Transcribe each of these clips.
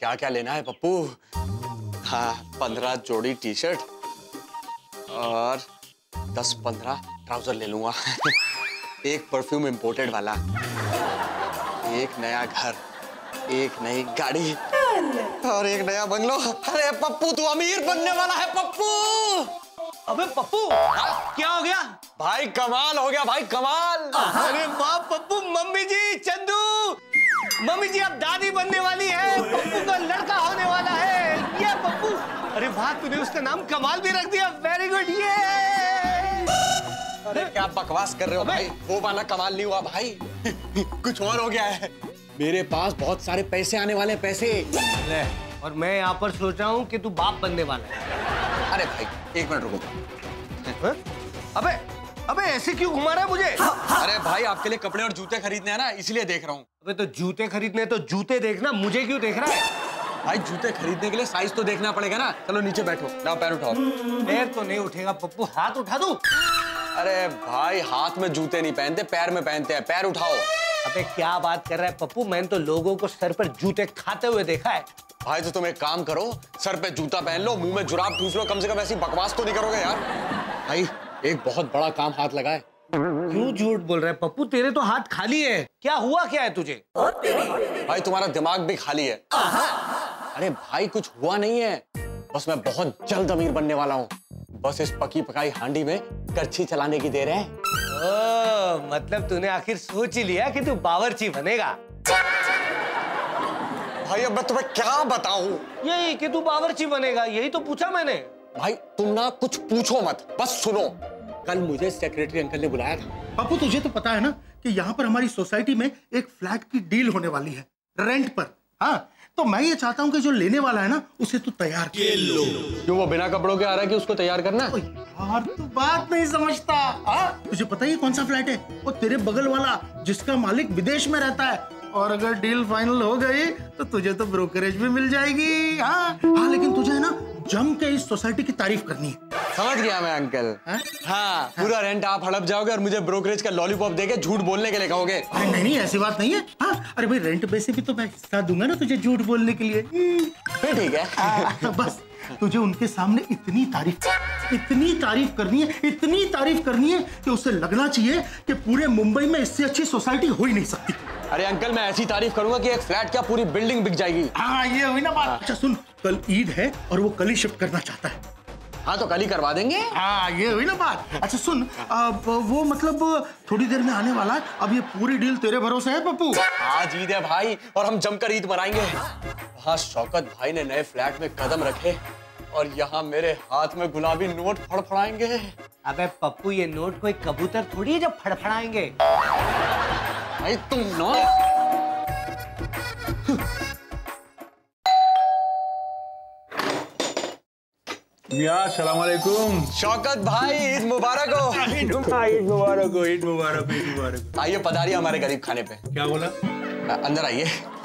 क्या क्या लेना है पप्पू? हाँ, 15 जोड़ी टी शर्ट और 10-15 ट्राउजर ले लूंगा। एक परफ्यूम इंपोर्टेड वाला, एक नया घर, एक नई गाड़ी और एक नया बंगलो। अरे पप्पू तू अमीर बनने वाला है पप्पू। अबे पप्पू क्या हो गया? भाई कमाल हो गया भाई, कमाल। अरे वाह पप्पू, मम्मी जी, चंदू, मम्मी जी अब दादी बनने वाली है, पप्पू का लड़का होने वाला है। ये पप्पू, अरे वाह तूने उसका नाम कमाल भी रख दिया, वेरी गुड। ये अरे क्या बकवास कर रहे हो भाई, वो वाला कमाल नहीं हुआ भाई। कुछ और हो गया है, मेरे पास बहुत सारे पैसे आने वाले हैं, पैसे। और मैं यहाँ पर सोच रहा हूँ कि तू बाप बनने वाला है। अरे भाई एक मिनट रुको। अबे अबे ऐसे क्यों घुमा रहा है मुझे? अरे भाई आपके लिए कपड़े और जूते खरीदने हैं ना, इसलिए देख रहा हूँ। अबे तो जूते खरीदने तो जूते देखना, मुझे क्यों देख रहा है? भाई जूते खरीदने के लिए साइज तो देखना पड़ेगा ना। चलो नीचे बैठो, लाओ पैर उठाओ। पैर तो नहीं उठेगा पप्पू, हाथ उठा दूं? अरे भाई हाथ में जूते नहीं पहनते, पैर में पहनते हैं, पैर उठाओ। अबे क्या बात कर रहा है पप्पू, मैंने तो लोगों को सर पर जूते खाते हुए देखा है। भाई तो तुम एक काम करो, सर पे जूता पहन लो, मुंह में जुराब ठूस लो, कम से कम ऐसी बकवास तो नहीं करोगे यार। भाई एक बहुत बड़ा काम हाथ लगा है। क्यों झूठ बोल रहा है पप्पू, तेरे तो हाथ खाली है। क्या हुआ क्या है तुझे? भाई तुम्हारा दिमाग भी खाली है। अरे भाई कुछ हुआ नहीं है, बस मैं बहुत जल्द अमीर बनने वाला हूँ। बस इस पकी पकाई हांडी में करछी चलाने की देर है। ओह, मतलब तूने आखिर सोच ही लिया कि तू बावर्ची बनेगा। भाई अब मैं तुम्हें क्या बताऊं? यही कि तू बावर्ची बनेगा, यही तो पूछा मैंने। भाई तुम ना कुछ पूछो मत, बस सुनो। कल मुझे सेक्रेटरी अंकल ने बुलाया था। पप्पू तुझे तो पता है ना कि यहाँ पर हमारी सोसाइटी में एक फ्लैट की डील होने वाली है, रेंट पर। हाँ, तो मैं ये चाहता हूँ कि जो लेने वाला है ना उसे तू तैयार कर लो। क्यों वो बिना कपड़ों के आ रहा है कि उसको तैयार करना? यार तू बात नहीं समझता। हाँ, तुझे पता ही कौन सा फ्लैट है? वो तेरे बगल वाला जिसका मालिक विदेश में रहता है। और अगर डील फाइनल हो गई तो तुझे तो ब्रोकरेज भी मिल जाएगी। हाँ हाँ, लेकिन तुझे है ना जम के इस सोसाइटी की तारीफ करनी है। समझ गया मैं अंकल। हाँ, पूरा रेंट आप हड़प जाओगे और मुझे ब्रोकरेज का लॉलीपॉप देके झूठ बोलने के लिए कहोगे। अरे नहीं नहीं, ऐसी बात नहीं है। हाँ, अरे भाई रेंट पे से भी तो मैं हिस्सा दूंगा ना तुझे झूठ बोलने के लिए। फिर ठीक है। तो बस तुझे उनके सामने इतनी तारीफ करनी है, इतनी तारीफ करनी है कि उससे लगना चाहिए कि पूरे मुंबई में इससे अच्छी सोसाइटी हो ही नहीं सकती। अरे अंकल मैं ऐसी तारीफ करूंगा कि एक फ्लैट क्या पूरी बिल्डिंग बिक जाएगी। हाँ ये हुई ना बात। अच्छा सुन, कल ईद है और वो कल ही शिफ्ट करना चाहता है। हाँ तो कल ही करवा देंगे। हाँ ये हुई ना बात। अच्छा सुन, वो मतलब थोड़ी देर में आने वाला है। अब ये पूरी डील तेरे भरोसे है पप्पू। आज ईद है भाई और हम जमकर ईद मनाएंगे। वहाँ शौकत भाई ने नए फ्लैट में कदम रखे और यहाँ मेरे हाथ में गुलाबी नोट फड़फड़ाएंगे। अबे पप्पू ये नोट कोई कबूतर थोड़ी है जो फड़फड़ाएंगे। भाई तुम नो। अस्सलाम वालेकुम। शौकत भाई ईद मुबारक हो। ईद मुबारक हो, ईद मुबारक, ईद मुबारक। आइए पधारिए हमारे गरीब खाने पे। क्या बोला? अंदर आइए।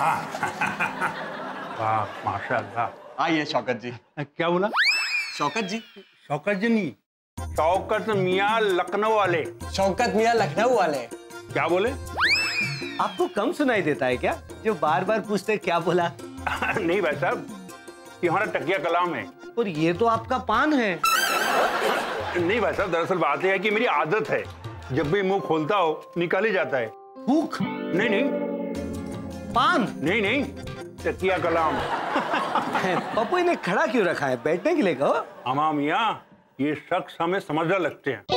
वाह माशाअल्लाह। आइए शौकत जी। क्या बोला? शौकत जी? शौकत जी नहीं, शौकत मियाँ लखनऊ वाले। शौकत मियाँ लखनऊ वाले। क्या बोले? आपको कम सुनाई देता है क्या, जो बार बार पूछते क्या बोला? नहीं भाई साहब, ये हमारा टकिया कलाम है। और ये तो आपका पान है। नहीं भाई साहब, दरअसल बात यह है कि मेरी आदत है, जब भी मुंह खोलता हो निकाल ही जाता है। भूख? नहीं नहीं। पान? नहीं नहीं, टकिया कलाम। पप्पू इन्हें खड़ा क्यों रखा है, बैठने के लिए कहो। अमा मियाँ, ये शख्स हमें समझदार लगते हैं।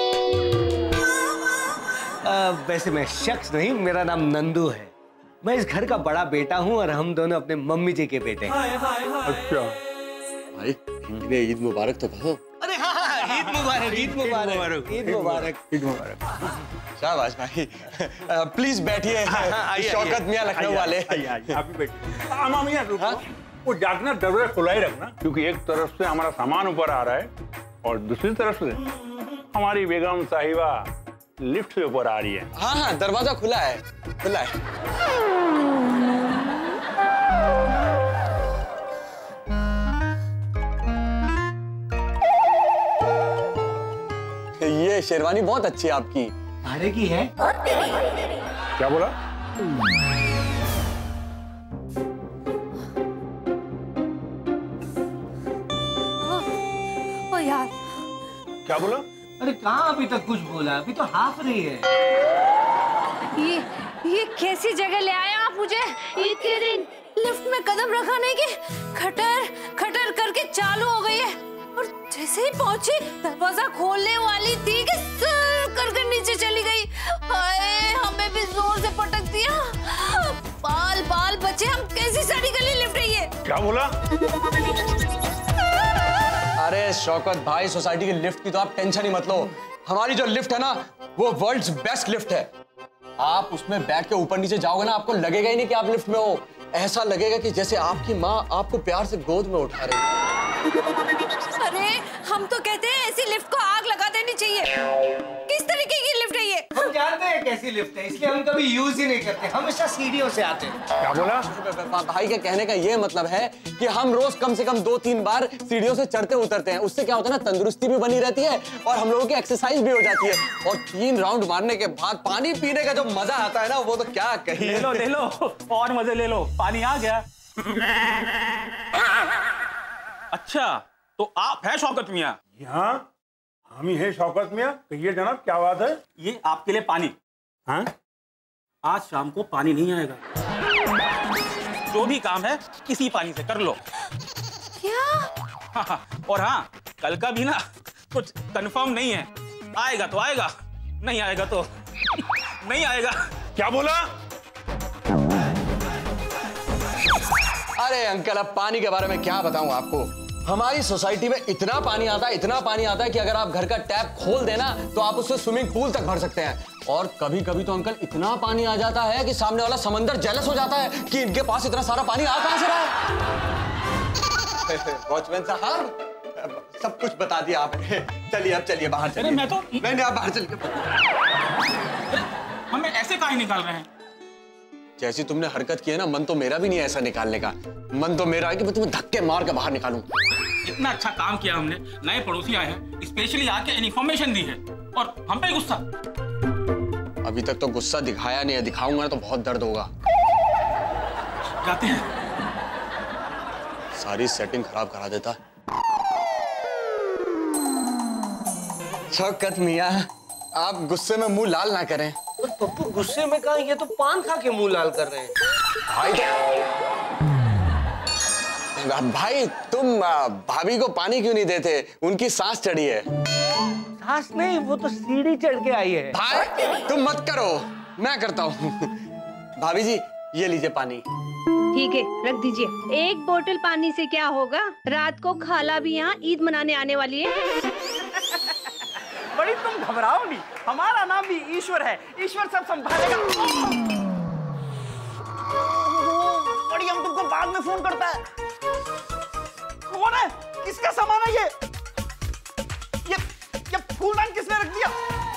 वैसे मैं शख्स नहीं, मेरा नाम नंदू है। मैं इस घर का बड़ा बेटा हूँ और हम दोनों अपने मम्मी जी के बेटे हैं। अच्छा भाई इन्हें ईद मुबारक तो कहो। अरे हाँ, ईद मुबारक, ईद मुबारक, ईद मुबारक, ईद मुबारक। शाबाश भाई। प्लीज बैठिए। शौकत मियाँ लखनऊ वाले। आप भी बैठिए। अमा मियाँ वो जागना दरवाजा खुला ही रखना, क्योंकि एक तरफ से हमारा सामान ऊपर आ रहा है और दूसरी तरफ से हमारी बेगम साहिबा लिफ्ट से ऊपर आ रही है। हाँ हाँ, दरवाजा खुला है, खुला है। ये शेरवानी बहुत अच्छी है आपकी। भाड़े की है? क्या बोला? क्या बोला? अरे कहाँ अभी तक कुछ बोला, अभी तो हाफ रही है। ये कैसी जगह ले आए आप मुझे? ईद के दिन लिफ्ट में कदम रखा नहीं कि खटर खटर करके चालू हो गई है, और जैसे ही पहुंची दरवाजा खोलने वाली थी कि सर करके नीचे चली गई। हाय, हमें भी जोर से पटक दिया। बाल बाल बचे, हम कैसी सारी गली लिफ्ट है ये? क्या बोला? अरे शौकत भाई, सोसाइटी की लिफ्ट की तो आप टेंशन ही मत लो। हमारी जो लिफ्ट है ना, वो वर्ल्ड्स बेस्ट लिफ्ट है। आप उसमें बैठ के ऊपर नीचे जाओगे ना, आपको लगेगा ही नहीं कि आप लिफ्ट में हो। ऐसा लगेगा कि जैसे आपकी माँ आपको प्यार से गोद में उठा रही है। अरे हम तो कहते हैं ऐसी लिफ्ट को आग लगा देनी चाहिए। किस तरीके की लिफ्ट है ये? हम जानते हैं कैसी लिफ्ट है, इसलिए हम कभी यूज ही नहीं करते, हमेशा सीढ़ियों से आते हैं। क्या बोला? भाई के कहने का ये मतलब है कि हम रोज कम से कम 2-3 बार सीढ़ियों से चढ़ते उतरते हैं। उससे क्या होता है ना, तंदुरुस्ती भी बनी रहती है और हम लोगों की एक्सरसाइज भी हो जाती है। और 3 राउंड मारने के बाद पानी पीने का जो मजा आता है ना, वो तो क्या कहिए। ले लो और मजे ले लो। पानी आ गया। अच्छा, तो आप हैं शौकत मियां? यहाँ हम ही है शौकत मियां। कहिए जनाब, क्या बात है? ये आपके लिए पानी। हाँ? आज शाम को पानी नहीं आएगा। जो भी काम है इसी पानी से कर लो। क्या? और हाँ, कल का भी ना कुछ कंफर्म नहीं है। आएगा तो आएगा, नहीं आएगा तो नहीं आएगा। क्या बोला? अरे अंकल, अब पानी के बारे में क्या बताऊं आपको। हमारी सोसाइटी में इतना पानी आता है कि अगर आप घर का टैप खोल देना तो आप उससे स्विमिंग पूल तक भर सकते हैं। और कभी कभी तो अंकल इतना पानी आ जाता है कि सामने वाला समंदर जेलस हो जाता है कि इनके पास इतना सारा पानी आ कहां से रहा है। वॉचमैन साहब, सब कुछ बता दिया आपने। चलिए अब चलिए बाहर चलिए। मैं तो नहीं, आप बाहर चलिए। हमें ऐसे काहे निकाल रहे हैं? जैसी तुमने हरकत की है ना, मन तो मेरा भी नहीं है ऐसा निकालने का। मन तो मेरा है कि मैं तुम्हें धक्के मार के बाहर निकालूं। इतना अच्छा काम किया हमने, नए पड़ोसी आए हैं, स्पेशली आके इन्फॉर्मेशन दी है और हम पे गुस्सा। अभी तक तो गुस्सा दिखाया नहीं है, दिखाऊंगा ना तो बहुत दर्द होगा। जाते हैं। सारी सेटिंग खराब करा देता। शौकत मियां, आप गुस्से में मुंह लाल ना करें। और पप्पू गुस्से में कहा, ये तो पान खा के मुंह लाल कर रहे हैं। भाई तुम भाभी को पानी क्यों नहीं देते? उनकी सांस चढ़ी है। सांस नहीं, वो तो सीढ़ी चढ़ के आई है। भाई तुम मत करो, मैं करता हूँ। भाभी जी, ये लीजिए पानी। ठीक है, रख दीजिए। एक बोतल पानी से क्या होगा? रात को खाला भी यहाँ ईद मनाने आने वाली है। बड़ी तुम घबराओ नहीं, हमारा नाम भी ईश्वर है, ईश्वर सब संभालेगा। बड़ी, हम तुमको बाद में फोन करता है। कौन है? किसका सामान है ये फूलदान किसने रख दिया?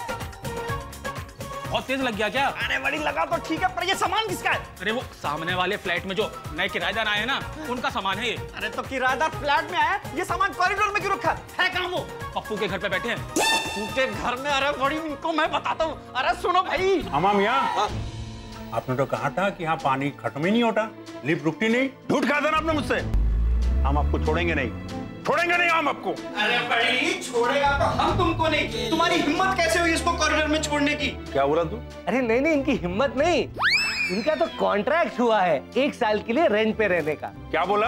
बहुत तेज लग गया क्या? अरे बड़ी लगा तो ठीक है, पर ये सामान किसका है? अरे वो सामने वाले फ्लैट में जो नए किराएदार आए हैं ना, उनका सामान है ये। अरे तो किराएदार फ्लैट में आया, ये सामान कॉरिडोर में क्यों रखा है? कहाँ वो? पप्पू के घर पे बैठे हैं। पप्पू के घर में? अरे बड़ी, इनको मैं बताता हूँ। अरे सुनो भाई। अम्मा मियां, आपने तो कहा था कि यहाँ पानी खत्म ही नहीं होता, लिफ्ट रुकती नहीं। झूठ कहा था ना आपने मुझसे। हम आपको छोड़ेंगे नहीं हम आपको। अरे बड़ी, छोड़ेगा तो हम तुमको नहीं। तुम्हारी हिम्मत कैसे हुई इसको कॉरिडोर में छोड़ने की? क्या बोला तू? अरे नहीं, इनकी हिम्मत नहीं, इनका तो कॉन्ट्रैक्ट हुआ है 1 साल के लिए रेंट पे रहने का। क्या बोला?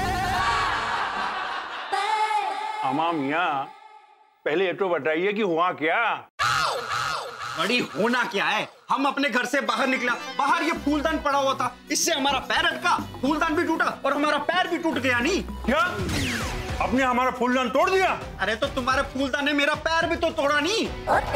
अम्मा मियां, पहले ये तो बताइए कि हुआ क्या? बड़ी, होना क्या है? हम अपने घर से बाहर निकला, बाहर ये फूलदान पड़ा हुआ था, इससे हमारा पैर अटका, फूलदान भी टूटा और हमारा पैर भी टूट गया। नहीं क्या आपने हमारा फूलदान तोड़ दिया? अरे तो तुम्हारे फूलदान ने मेरा पैर भी तो तोड़ा नहीं।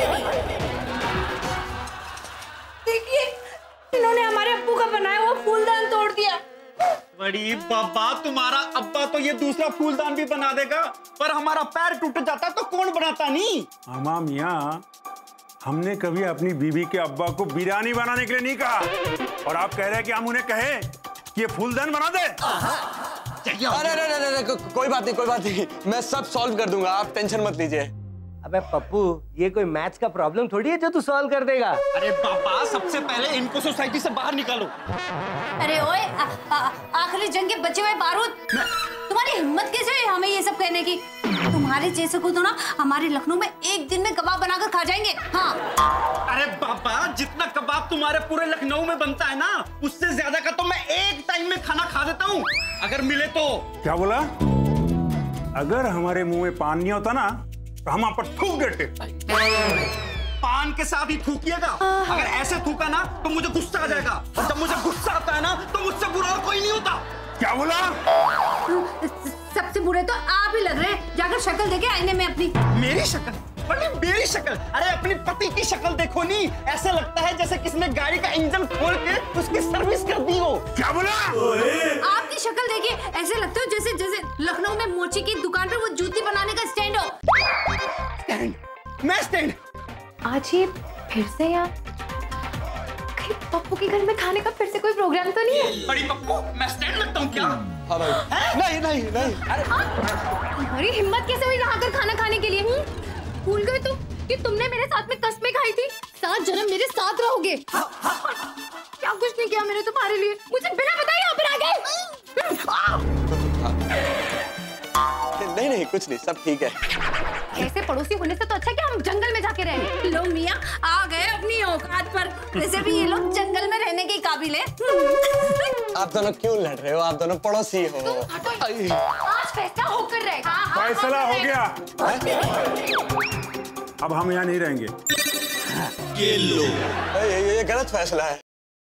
देखिए, इन्होंने हमारे अब्बू का बनाया हुआ फूलदान तोड़ दिया। बड़ी बाबा, तुम्हारा अब्बा तो ये दूसरा फूलदान भी बना देगा, पर हमारा पैर टूट जाता तो कौन बनाता? नहीं अम्मा मियां, हमने कभी अपनी बीवी के अब्बा को बिरयानी बनाने के लिए नहीं कहा, और आप कह रहे हैं कि हम उन्हें कहें कि ये फूलदान बना दे। अरे कोई बात नहीं, मैं सब सॉल्व कर दूंगा, आप टेंशन मत लीजिए। अबे पप्पू, ये कोई मैथ्स का प्रॉब्लम थोड़ी है जो तू सॉल्व कर देगा। अरे बाबा, सबसे पहले इनको सोसाइटी से बाहर निकालो। अरे ओए, आखिरी जंग के बचे हुए बारूद, तुम्हारी हिम्मत कैसे हुई हमें ये सब कहने की? तुम्हारे जैसे को तो ना हमारे लखनऊ में एक दिन में कबाब बनाकर खा जाएंगे। हाँ। अरे बाबा, जितना कबाब तुम्हारे पूरे लखनऊ में बनता है ना, उससे ज्यादा का तो मैं एक टाइम में खाना खा देता हूँ, अगर मिले तो। क्या बोला? अगर हमारे मुंह में पान नहीं होता ना तो हम आप पर थूक देते। पान के साथ ही थूकिएगा। अगर ऐसे थूका ना तो मुझे गुस्सा आ जाएगा, और जब मुझे गुस्सा आता है ना तो मुझसे बुरा और कोई नहीं होता। क्या बोला? सबसे बुरे तो आप ही लग रहे हैं। जाकर शक्ल देखे आईने में अपनी। मेरी शक्ल? मेरी शक्ल? अरे अपनी पति की शक्ल देखो नी, ऐसे लगता है जैसे किसने गाड़ी का इंजन खोल के उसकी सर्विस कर दी हो। क्या बोला? आपकी शक्ल देखिए, ऐसे लगता है जैसे जैसे लखनऊ में मोची की दुकान पे वो जूती बनाने का स्टैंड हो। स्टैंड? मैं स्टैंड? आज ये फिर से यार, कहीं पप्पू के घर में खाने का फिर से कोई प्रोग्राम तो नहीं है? बड़ी पप्पू, मैं स्टैंड लगता हूँ क्या? हाँ भाई। नहीं नहीं नहीं। अरे तुम्हारी हिम्मत कैसे हुई यहाँ आकर खाना खाने के लिए? भूल गए तुम कि तुमने मेरे साथ में कस्में खाई थी, 7 जन्म मेरे साथ रहोगे। क्या कुछ नहीं किया मैंने तुम्हारे लिए, मुझे बिना बताए यहाँ पर आ गए। नहीं नहीं कुछ नहीं, सब ठीक है। ऐसे पड़ोसी होने से तो अच्छा कि हम जंगल में जाके रहे। लो मियाँ आ गए अपनी औकात पर। वैसे भी ये लोग जंगल में रहने के काबिल है। आप दोनों क्यों लड़ रहे हो? आप दोनों पड़ोसी हो। आज फैसला होकर रहेगा। फैसला हो गया। अब हम यहाँ नहीं रहेंगे। ये गलत फैसला है।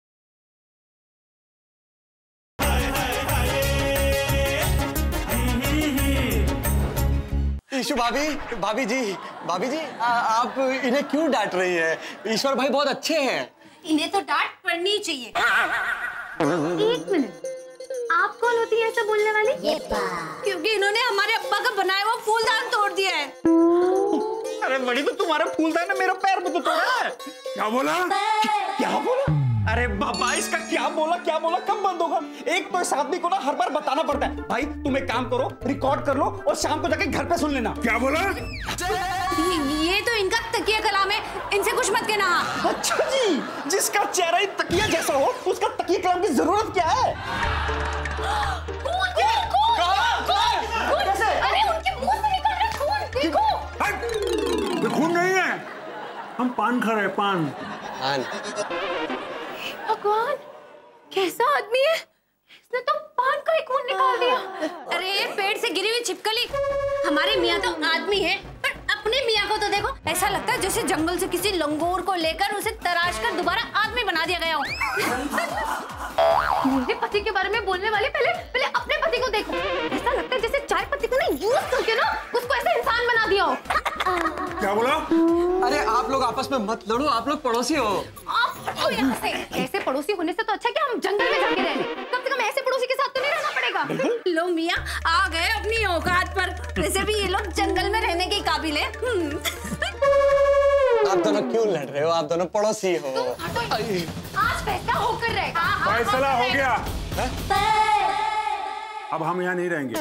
ईशु भाभी जी आप इन्हें क्यों डांट रही हैं? ईश्वर भाई बहुत अच्छे हैं। इन्हें तो डांट पड़नी चाहिए। 1 मिनट, आप कौन होती है ऐसा बोलने वाली? क्योंकि इन्होंने हमारे अब्बा का बनाया हुआ फूलदान तोड़ दिया है। अरे बड़ी, तो तुम्हारा फूलदान है, मेरा पैर में तो तोड़ा है। क्या बोला? क्या बोला? अरे बाबा, इसका क्या बोला कब बंद होगा? एक तो इस आदमी को ना हर बार बताना पड़ता है। भाई तुम एक काम करो, रिकॉर्ड कर लो और शाम को जाके घर पे सुन लेना। क्या बोला? ये तो इनका तकिया कलाम है, इनसे कुछ मत कहना। अच्छा जी, जिसका चेहरा ही तकिया जैसा हो उसका तकिया कलाम की जरूरत क्या है? कैसे? अरे उनके मुंह से निकल रहा खून, देखो। ये खून नहीं है, हम पान खा रहे हैं, पान। भगवान, कैसा आदमी है? इसने तो पान का ही खून निकाल दिया। अरे पेड़ से गिरी हुई छिपकली। हमारे मियाँ तो आदमी है, पर अपने मियाँ को तो देखो, ऐसा लगता है जैसे जंगल से किसी लंगूर को लेकर उसे तराश कर दोबारा आदमी बना दिया गया हो। मेरे पति के बारे में बोलने वाले पहले अपने पति को देखो। ऐसा लगता है जैसे चाय पत्ती को ना यूज करके ना उसको ऐसे इंसान बना दिया हो। क्या बोला? अरे आप लोग आपस में मत लड़ो, आप लोग पड़ोसी हो। आप हटो यहाँ से। ऐसे पड़ोसी होने से तो अच्छा कि हम जंगल में जाके रह लें। कम से कम ऐसे पड़ोसी के साथ तो नहीं रहना पड़ेगा। लो मियाँ आ गए अपनी औकात पर। वैसे भी ये लोग जंगल में रहने के काबिल है। आप दोनों क्यों लड़ रहे हो? आप दोनों पड़ोसी हो। आज फैसला होकर रहेगा। फैसला हो गया। अब हम यहाँ नहीं रहेंगे।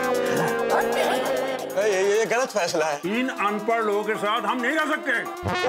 ये गलत फैसला है। 3 अनपढ़ लोगों के साथ हम नहीं रह सकते।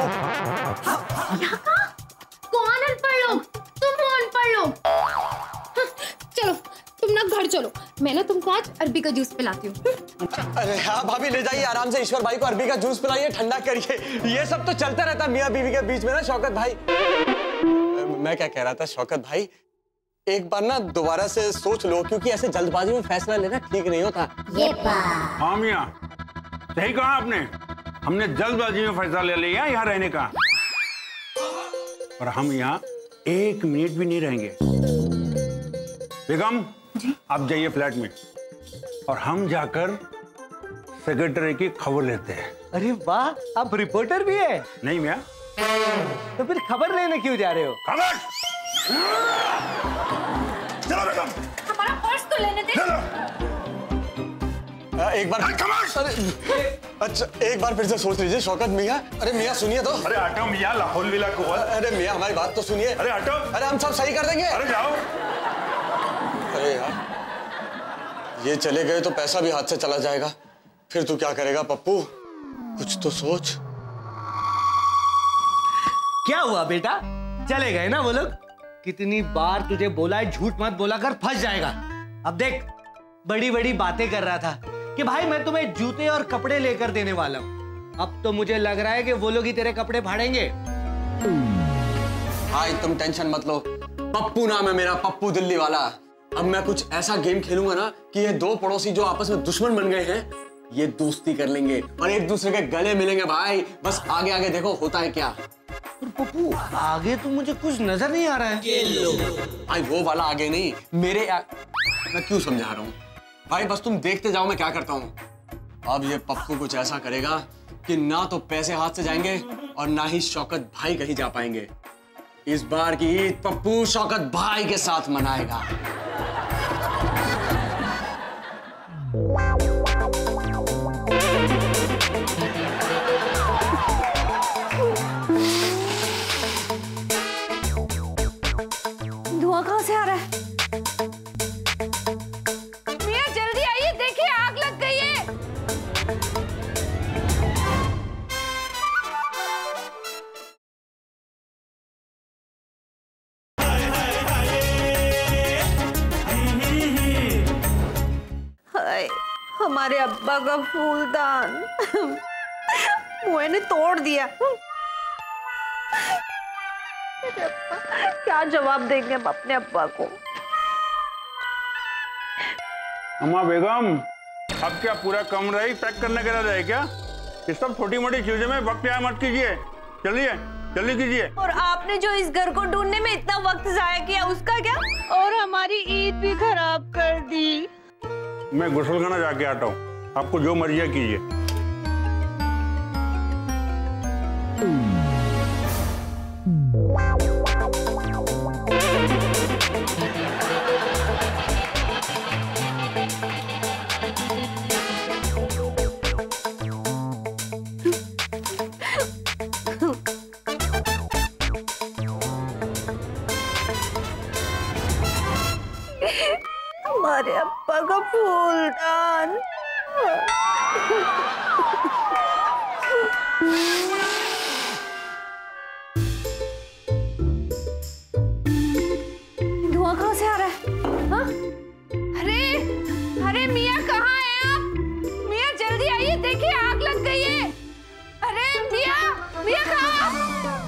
कौन अनपढ़ लोग? तुम हो अनपढ़ लोग। चलो तुम ना घर चलो, मैं ना तुमको आज अरबी का जूस पिलाती हूँ। अरे हाँ भाभी, ले जाइए आराम से। ईश्वर भाई को अरबी का जूस पिलाइए, ठंडा करिए। ये सब तो चलता रहता मियाँ बीवी के बीच में ना शौकत भाई। मैं क्या कह रहा था शौकत भाई, एक बार ना दोबारा से सोच लो, क्योंकि ऐसे जल्दबाजी में फैसला लेना ठीक नहीं होता। हाँ मियाँ, सही कहा आपने। हमने जल्दबाजी में फैसला ले लिया यहाँ रहने का, और हम यहाँ 1 मिनट भी नहीं रहेंगे। बेगम, आप जाइए फ्लैट में, और हम जाकर सेक्रेटरी की खबर लेते हैं। अरे वाह, आप रिपोर्टर भी है? नहीं मियाँ। तो फिर खबर लेने क्यों जा रहे हो? खबर? चलो बेगम। हमारा पर्स तो लेने दे। एक बार अच्छा एक बार फिर से सोच लीजिए शौकत मियाँ। अरे मियाँ सुनिए तो। अरे हटो मियाँ, लाहौल विला को। अरे मियाँ हमारी बात तो सुनिए। अरे हटो। अरे हम सब सही कर देंगे। अरे जाओ। अरे यार, ये चले गए तो पैसा भी हाथ से चला जाएगा। फिर तू क्या करेगा पप्पू? कुछ तो सोच। क्या हुआ बेटा, चले गए ना वो लोग? कितनी बार तुझे बोला है झूठ मत बोला कर, फंस जाएगा। अब देख, बड़ी बड़ी बातें कर रहा था, कि भाई मैं तुम्हें जूते और कपड़े लेकर देने वाला हूँ। अब तो मुझे लग रहा है कि वो लोग ही तेरे कपड़े फाड़ेंगे। भाई तुम टेंशन मत लो, पप्पू नाम है मेरा, पप्पू दिल्ली वाला। अब मैं कुछ ऐसा गेम खेलूंगा ना कि ये दो पड़ोसी जो आपस में दुश्मन बन गए हैं, ये दोस्ती कर लेंगे और एक दूसरे के गले मिलेंगे। भाई बस आगे आगे देखो होता है क्या। पप्पू आगे तो मुझे कुछ नजर नहीं आ रहा है। भाई वो वाला आगे नहीं, मैं क्यों समझा रहा हूँ भाई, बस तुम देखते जाओ मैं क्या करता हूँ। अब ये पप्पू कुछ ऐसा करेगा कि ना तो पैसे हाथ से जाएंगे और ना ही शौकत भाई कहीं जा पाएंगे। इस बार की ईद पप्पू शौकत भाई के साथ मनाएगा। धुआं कहाँ से आ रहा है? मियां जल्दी आइए, देखिए आग लग गई है। हाय, हमारे अब्बा का फूलदान मुझे ने तोड़ दिया। क्या जवाब देंगे हम अपने अब्बा को? अम्मा बेगम, अब क्या पूरा कमरा ही पैक करने के लिए है क्या? ये सब छोटी मोटी चीजों में वक्त ज़ाया मत कीजिए। चलिए जल्दी कीजिए। और आपने जो इस घर को ढूंढने में इतना वक्त जाया किया, उसका क्या? और हमारी ईद भी खराब कर दी। मैं गुस्लखाना जाके आता हूँ, आपको जो मर्जी है कीजिए। हमारे अब्बा का फूलदान। धुआं कहाँ से आ रहा है? हाँ? अरे अरे मियां कहाँ हैं आप? मियां जल्दी आइए, देखिए आग लग गई है। अरे मियां, मियां कहाँ?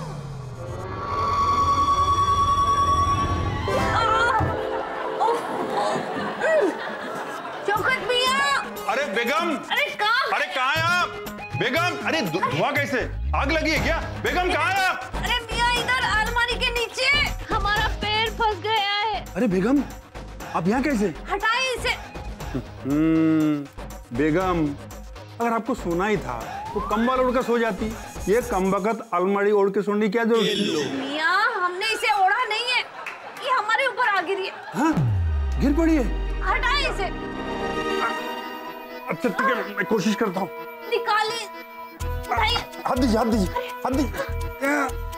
शौकत मियां। अरे बेगम, अरे कहाँ हैं आप? बेगम, अरे धुआं कैसे? आग लगी है क्या? बेगम कहाँ हैं आप? अरे मियां इधर अलमारी के नीचे, हमारा पैर फंस गया है। अरे बेगम, आप यहाँ कैसे? हटाइए इसे। बेगम, अगर आपको सोना ही था तो कंबल ओढ़ कर सो जाती। ये कमबख्त अलमारी ओढ़ के सोने की क्या जरूरत थी? मियां, हमने इसे ओढ़ा नहीं है, ये हमारे ऊपर आ गिरी है। हाँ, गिर पड़ी है। हटाइए इसे। अच्छा ठीक है, मैं कोशिश करता हूँ। निकालिए, उठाइए। हाथ दीजिए, हाथ दीजिए, हाथ दीजिए।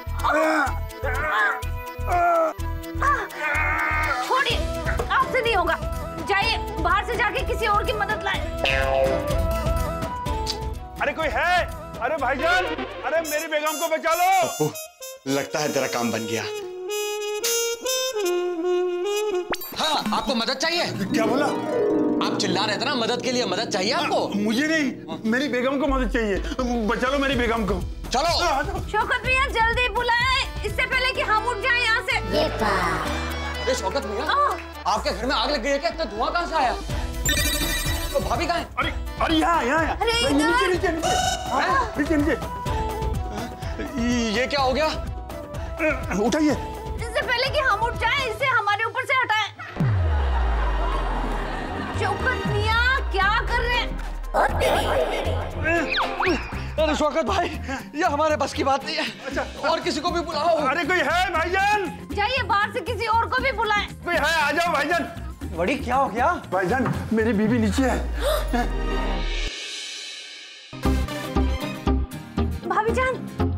छोड़िए, आपसे नहीं होगा। जाइए, बाहर से जाके किसी और की मदद लाए। अरे कोई है? अरे भाईजान, अरे मेरी बेगम को बचा लो। पप्पू, लगता है तेरा काम बन गया। हाँ, आपको मदद चाहिए? क्या बोला? आप चिल्ला रहे थे ना, मदद के लिए मदद चाहिए आपको? मुझे नहीं, मेरी बेगम को मदद चाहिए। बचा लो मेरी बेगम को। चलो। शौकत भैया जल्दी बुलाएं, इससे पहले कि हम उठ जाएं यहाँ से। अरे शौकत भैया, आपके घर में आग लग गई है क्या? इतना धुआं कहाँ से आया? तो भाभी कहाँ है? अरे अरे यहाँ। अरे नीचे नीचे नीचे। ये क्या हो गया? उठाइए। इससे पहले कि हम उठ जाएं, इसे हमारे ऊपर से हटाएं। शौकत मियां क्या कर रहे हैं? अरे शौकत भाई, ये हमारे बस की बात नहीं है। अच्छा, और किसी को भी बुलाओ। अरे कोई है भाईजान? जाइए, बाहर से किसी और को भी बुलाएं। कोई है? आ जाओ भाईजान। बड़ी क्या हो गया? भाईजान, मेरी बीवी नीचे है। भाभी जान।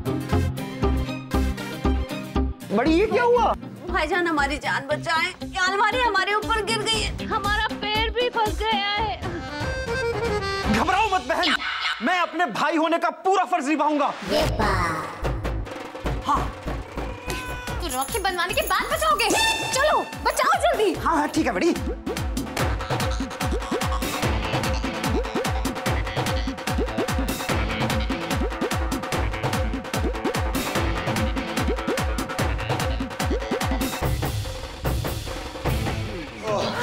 बड़ी ये क्या हुआ? भाईजान हमारी जान बचाएं, ये अलमारी हमारे ऊपर गिर गई है। हमारा पैर भी फंस गया है। घबराओ मत बहन, मैं अपने भाई होने का पूरा फर्ज निभाऊंगा। हाँ, तो राखी बनवाने के बाद बचाओगे? चलो बचाओ जल्दी। हाँ ठीक है बड़ी।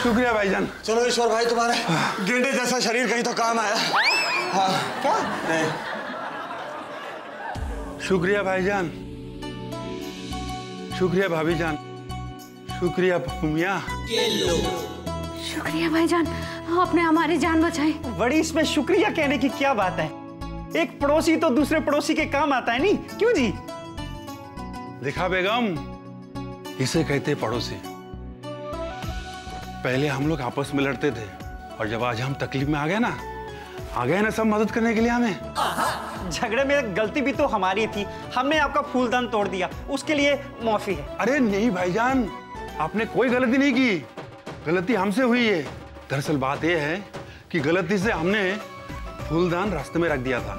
शुक्रिया भाईजान। चलो ईश्वर भाई, तुम्हारे गेंडे जैसा शरीर कहीं तो काम आया। हाँ क्या? नहीं। शुक्रिया भाईजान, शुक्रिया भाभी जान, शुक्रिया पप्पू मियां। शुक्रिया भाईजान, आपने हमारी जान बचाई। बड़ी इसमें शुक्रिया कहने की क्या बात है? एक पड़ोसी तो दूसरे पड़ोसी के काम आता है, नहीं क्यों जी? देखा बेगम, इसे कहते पड़ोसी। पहले हम लोग आपस में लड़ते थे और जब आज हम तकलीफ में आ गए ना सब मदद करने के लिए हमें। झगड़े में गलती भी तो हमारी थी, हमने आपका फूलदान तोड़ दिया, उसके लिए माफी है। अरे नहीं भाईजान, आपने कोई गलती नहीं की, गलती हमसे हुई है। दरअसल बात यह है कि गलती से हमने फूलदान रास्ते में रख दिया था।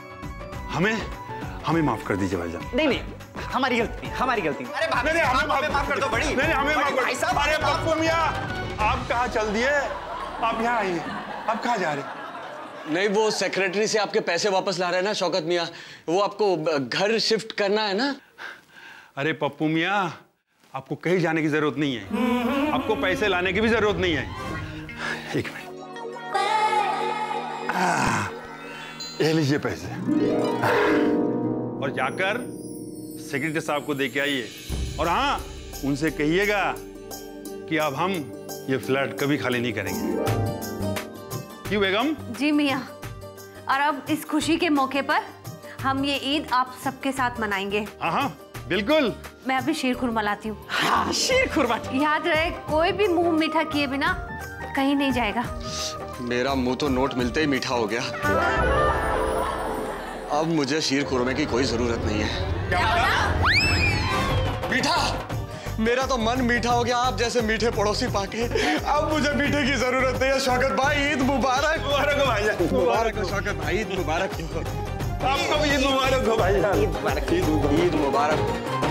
हमें माफ कर दीजिए भाईजान। नहीं, हमारी गलती, हमारी गलती। अरे हमें माफ कर दो बड़ी। नहीं, हमें माफ कर दो। अरे पप्पू मियां, आप कहाँ चल दिए? आप यहाँ आइए। आप कहाँ जा रहे? नहीं, वो सेक्रेटरी से आपके पैसे वापस ला रहे हैं ना शौकत मियां, वो आपको घर शिफ्ट करना है ना। अरे पप्पू मियां, आपको कहीं जाने की जरूरत नहीं है, आपको पैसे लाने की भी जरूरत नहीं है। एक मिनट, ये लीजिए पैसे और जाकर सेक्रेटरी साहब को दे के आइए। और हाँ, उनसे कहिएगा कि अब हम ये फ्लैट कभी खाली नहीं करेंगे। क्यों बेगम? जी मियाँ, और अब इस खुशी के मौके पर हम ये ईद आप सबके साथ मनाएंगे। हाँ बिल्कुल। मैं अभी शीर खुरमा लाती हूँ। हाँ, शीर खुरमा। याद रहे, कोई भी मुंह मीठा किए बिना कहीं नहीं जाएगा। मेरा मुंह तो नोट मिलते ही मीठा हो गया। अब मुझे शीर खुरमे की कोई जरूरत नहीं है। क्या मीठा? मेरा तो मन मीठा हो गया आप जैसे मीठे पड़ोसी पाके। अब मुझे मीठे की जरूरत नहीं है। शौकत भाई, ईद मुबारक। मुबारक हो भाईजान। मुबारक हो शौकत भाई, ईद मुबारक। आपको भी ईद मुबारक हो भाईजान। ईद मुबारक। ईद मुबारक।